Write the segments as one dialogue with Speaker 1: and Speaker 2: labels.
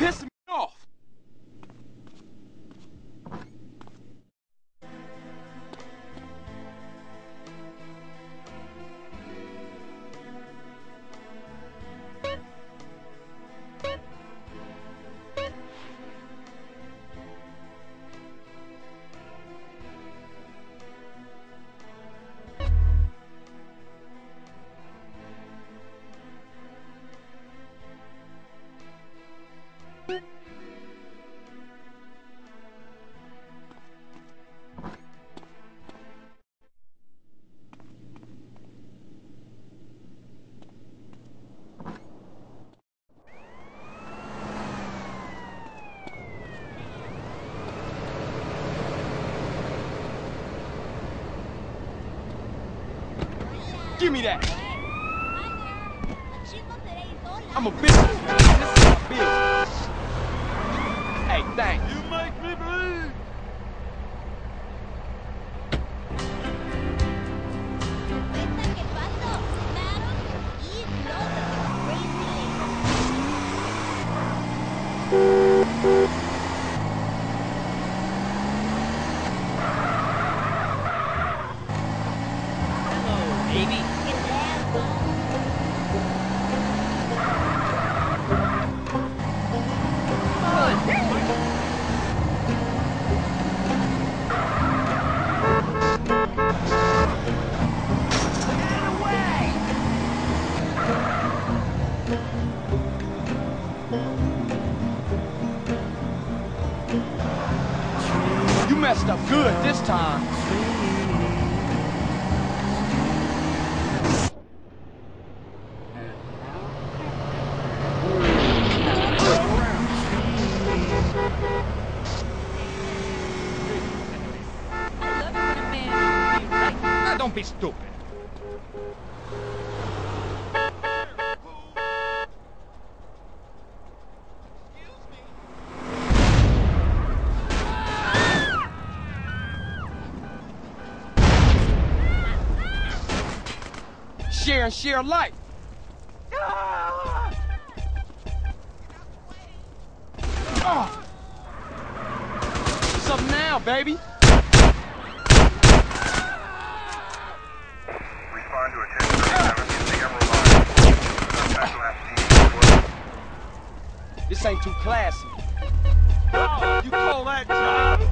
Speaker 1: pissing me off. Give me that. I'm a business. This is my business. Hey, thanks. You make me bleed. You messed up good this time. Now don't be stupid. Share and share life. Oh. What's up now, baby?
Speaker 2: Respond to attention in the Emerald Line. Contact last team.
Speaker 1: This ain't too classy. Oh, you call that drive?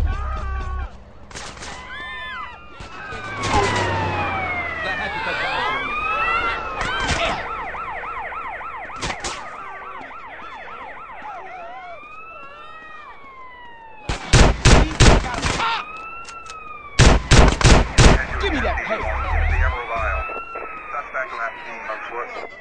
Speaker 1: Give me that pay.
Speaker 2: The Emerald Isle. Suspect last seen on foot.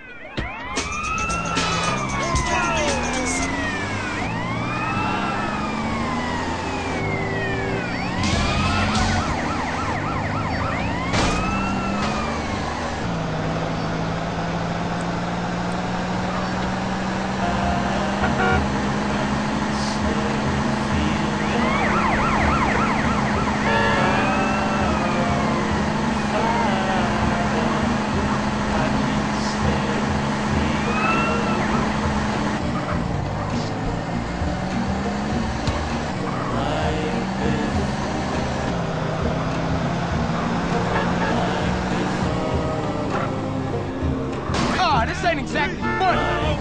Speaker 1: This ain't exactly funny.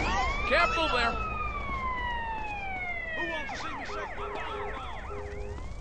Speaker 1: Careful there. Who wants to see me shake my bone?